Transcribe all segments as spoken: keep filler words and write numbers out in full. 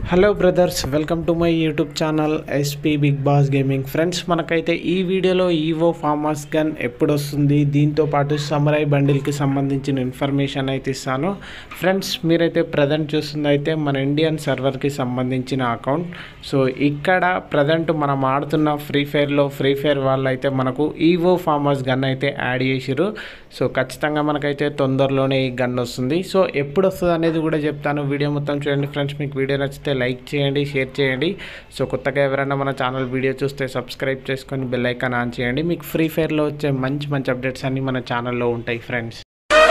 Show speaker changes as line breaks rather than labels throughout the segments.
Hello brothers, welcome to my YouTube channel SP big boss gaming. Friends, మనకైతే ఈ వీడియోలో EO FAMAS gun ఎప్పుడు వస్తుంది, దీంతో పాటు సమురాయ్ బండిల్కి సంబంధించిన ఇన్ఫర్మేషన్ అయితే ఇస్తాను. ఫ్రెండ్స్, మీరైతే ప్రజెంట్ చూస్తుంది అయితే మన ఇండియన్ సర్వర్కి సంబంధించిన అకౌంట్. సో ఇక్కడ ప్రజెంట్ మనం ఆడుతున్న ఫ్రీ ఫైర్లో ఫ్రీ ఫైర్ వాళ్ళు అయితే మనకు ఈవో ఫామస్ గన్ అయితే యాడ్ చేసిరు. సో ఖచ్చితంగా మనకైతే తొందరలోనే ఈ గన్ వస్తుంది. సో ఎప్పుడు వస్తుంది అనేది కూడా చెప్తాను. వీడియో మొత్తం చూడండి ఫ్రెండ్స్. మీకు వీడియో నచ్చితే లైక్ చేయండి, షేర్ చేయండి. సో కొత్తగా ఎవరైనా మన ఛానల్ వీడియో చూస్తే సబ్స్క్రైబ్ చేసుకొని బెల్ ఐకాన్ ఆన్ చేయండి. మీకు ఫ్రీ ఫైర్లో వచ్చే మంచి మంచి అప్డేట్స్ అన్నీ మన ఛానల్లో ఉంటాయి ఫ్రెండ్స్.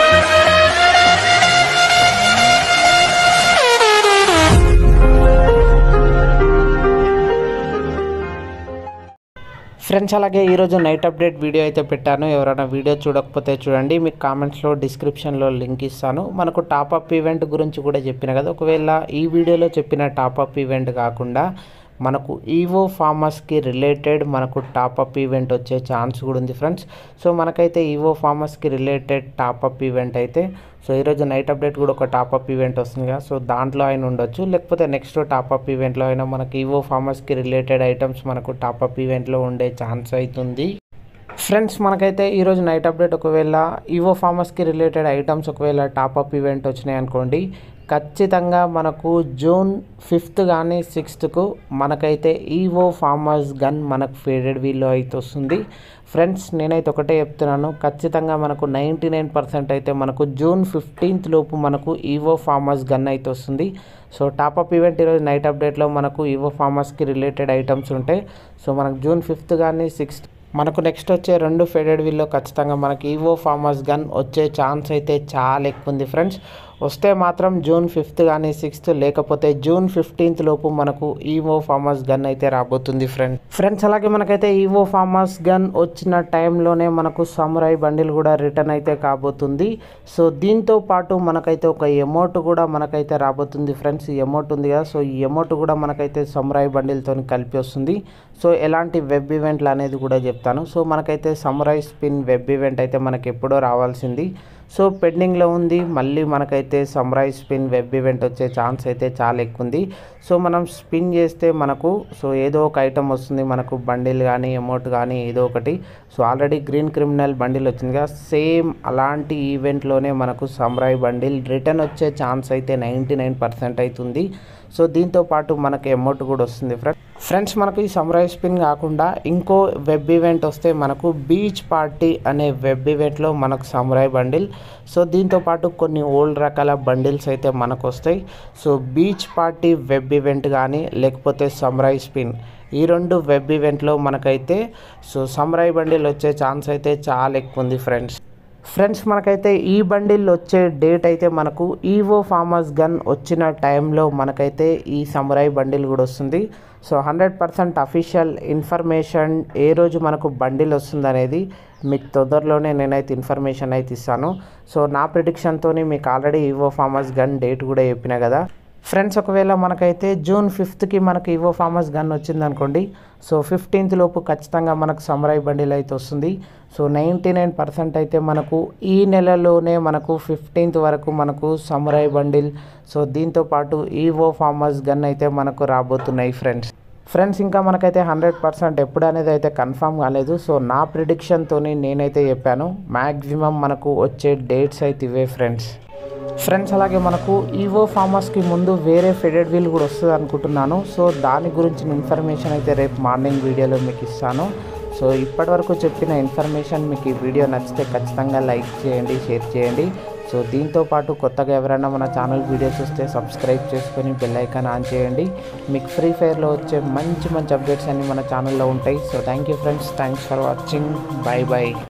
ఫ్రెండ్స్, అలాగే ఈరోజు నైట్ అప్డేట్ వీడియో అయితే పెట్టాను. ఎవరైనా వీడియో చూడకపోతే చూడండి, మీకు కామెంట్స్లో డిస్క్రిప్షన్లో లింక్ ఇస్తాను. మనకు టాప్అప్ ఈవెంట్ గురించి కూడా చెప్పిన కదా. ఒకవేళ ఈ వీడియోలో చెప్పిన టాప్అప్ ఈవెంట్ కాకుండా మనకు ఈవో ఫామస్కి రిలేటెడ్ మనకు టాప్అప్ ఈవెంట్ వచ్చే ఛాన్స్ కూడా ఉంది ఫ్రెండ్స్. సో మనకైతే ఈవో ఫామస్కి రిలేటెడ్ టాప్అప్ ఈవెంట్ అయితే సో ఈరోజు నైట్ అప్డేట్ కూడా ఒక టాప్అప్ ఈవెంట్ వస్తుంది కదా. సో దాంట్లో అయినా ఉండొచ్చు, లేకపోతే నెక్స్ట్ టాప్అప్ ఈవెంట్లో అయినా మనకి ఈవో ఫామస్కి రిలేటెడ్ ఐటమ్స్ మనకు టాప్అప్ ఈవెంట్లో ఉండే ఛాన్స్ అవుతుంది. ఫ్రెండ్స్, మనకైతే ఈరోజు నైట్ అప్డేట్ ఒకవేళ ఈవో ఫామస్కి రిలేటెడ్ ఐటమ్స్ ఒకవేళ టాప్అప్ ఈవెంట్ వచ్చినాయి అనుకోండి, ఖచ్చితంగా మనకు జూన్ ఫిఫ్త్ కానీ సిక్స్త్కు మనకైతే ఈవో ఫామస్ గన్ మనకు ఫేడెడ్ వీల్లో అయితే వస్తుంది. ఫ్రెండ్స్, నేనైతే ఒకటే చెప్తున్నాను, ఖచ్చితంగా మనకు నైంటీ నైన్ పర్సెంట్ అయితే మనకు జూన్ ఫిఫ్టీన్త్ లోపు మనకు ఈవో ఫామస్ గన్ అయితే వస్తుంది. సో టాప్అప్ ఈవెంట్ ఈరోజు నైట్ అప్డేట్లో మనకు ఈవో ఫామస్కి రిలేటెడ్ ఐటమ్స్ ఉంటాయి. సో మనకు జూన్ ఫిఫ్త్ కానీ సిక్స్త్ మనకు నెక్స్ట్ వచ్చే రెండు ఫెడెడ్ వీల్లో ఖచ్చితంగా మనకి ఈవో ఫామస్ గన్ వచ్చే ఛాన్స్ అయితే చాలా ఎక్కువ ఉంది ఫ్రెండ్స్. వస్తే మాత్రం జూన్ ఫిఫ్త్ కానీ సిక్స్త్ లేకపోతే జూన్ ఫిఫ్టీన్త్ లోపు మనకు ఈవో ఫామస్ గన్ అయితే రాబోతుంది ఫ్రెండ్స్. ఫ్రెండ్స్, అలాగే మనకైతే ఈవో ఫామస్ గన్ వచ్చిన టైంలోనే మనకు సమురాయ్ బండిల్ కూడా రిటర్న్ అయితే కాబోతుంది. సో దీంతో పాటు మనకైతే ఒక ఎమౌంట్ కూడా మనకైతే రాబోతుంది ఫ్రెండ్స్. ఈ ఎమౌంట్ ఉంది కదా, సో ఈ ఎమౌంట్ కూడా మనకైతే సమురాయ్ బండిల్తో కలిపి వస్తుంది. సో ఎలాంటి వెబ్ ఈవెంట్లు అనేది కూడా చెప్తాను. సో మనకైతే సమురాయ్ స్పిన్ వెబ్ ఈవెంట్ అయితే మనకి ఎప్పుడో రావాల్సింది, సో పెండింగ్లో ఉంది. మళ్ళీ మనకైతే సమురాయ్ స్పిన్ వెబ్ ఈవెంట్ వచ్చే ఛాన్స్ అయితే చాలా ఎక్కువ ఉంది. సో మనం స్పిన్ చేస్తే మనకు సో ఏదో ఒక ఐటమ్ వస్తుంది, మనకు బండిల్ కానీ అమౌంట్ కానీ ఏదో ఒకటి. So already green criminal bundle వచ్చింది కదా, సేమ్ అలాంటి ఈవెంట్లోనే మనకు సమురాయ్ బండిల్ రిటర్న్ వచ్చే ఛాన్స్ అయితే నైంటీ నైన్ పర్సెంట్ అవుతుంది. సో దీంతో పాటు మనకి అమౌంట్ కూడా వస్తుంది ఫ్రెండ్స్. ఫ్రెండ్స్, మనకు ఈ సమురాయ్ స్పిన్ కాకుండా ఇంకో వెబ్ ఈవెంట్ వస్తే మనకు బీచ్ పార్టీ అనే వెబ్ ఈవెంట్లో మనకు సమురాయ్ బండిల్. సో దీంతో పాటు కొన్ని ఓల్డ్ రకాల బండిల్స్ అయితే మనకు వస్తాయి. So beach party web event కానీ లేకపోతే సమురాయ్ స్పిన్, ఈ రెండు వెబ్ ఈవెంట్లో మనకైతే సో సమురాయ్ బండిల్ వచ్చే ఛాన్స్ అయితే చాలా ఎక్కువ ఉంది ఫ్రెండ్స్. ఫ్రెండ్స్, మనకైతే ఈ బండిల్ వచ్చే డేట్ అయితే మనకు ఈవో ఫామస్ గన్ వచ్చిన టైంలో మనకైతే ఈ సమురాయ్ బండిల్ కూడా వస్తుంది. So hundred percent official information ఏ రోజు మనకు బండిల్ వస్తుంది అనేది మీకు తొందరలోనే నేనైతే ఇన్ఫర్మేషన్ అయితే ఇస్తాను. సో నా ప్రిడిక్షన్తో మీకు already Evo FAMAS gun date కూడా చెప్పిన కదా ఫ్రెండ్స్. ఒకవేళ మనకైతే జూన్ ఫిఫ్త్కి మనకు ఈవో ఫామస్ గన్ వచ్చింది అనుకోండి, సో ఫిఫ్టీన్త్ లోపు ఖచ్చితంగా మనకు సమురాయ్ బండిల్ అయితే వస్తుంది. సో నైంటీ నైన్ పర్సెంట్ అయితే మనకు ఈ నెలలోనే మనకు ఫిఫ్టీన్త్ వరకు మనకు సమురాయ్ బండిల్, సో దీంతో పాటు ఈవో ఫామస్ గన్ అయితే మనకు రాబోతున్నాయి ఫ్రెండ్స్. ఫ్రెండ్స్, ఇంకా మనకైతే హండ్రెడ్ పర్సెంట్ ఎప్పుడు అనేది అయితే కన్ఫర్మ్ కాలేదు. సో నా ప్రిడిక్షన్తో నేనైతే చెప్పాను, మ్యాక్సిమం మనకు వచ్చే డేట్స్ అయితే ఇవే ఫ్రెండ్స్. ఫ్రెండ్స్, అలాగే మనకు ఈవో ఫామస్కి ముందు వేరే ఫెడెడ్ వీల్ కూడా వస్తుంది అనుకుంటున్నాను. సో దాని గురించిన ఇన్ఫర్మేషన్ అయితే రేపు మార్నింగ్ వీడియోలో మీకు ఇస్తాను. సో ఇప్పటివరకు చెప్పిన ఇన్ఫర్మేషన్ మీకు ఈ వీడియో నచ్చితే ఖచ్చితంగా లైక్ చేయండి, షేర్ చేయండి. సో దీంతో పాటు కొత్తగా ఎవరైనా మన ఛానల్ వీడియో చూస్తే సబ్స్క్రైబ్ చేసుకొని బెల్ ఐకాన్ ఆన్ చేయండి. మీకు ఫ్రీ ఫైర్లో వచ్చే మంచి మంచి అప్డేట్స్ అన్నీ మన ఛానల్లో ఉంటాయి. So thank you friends, thanks for watching, bye bye.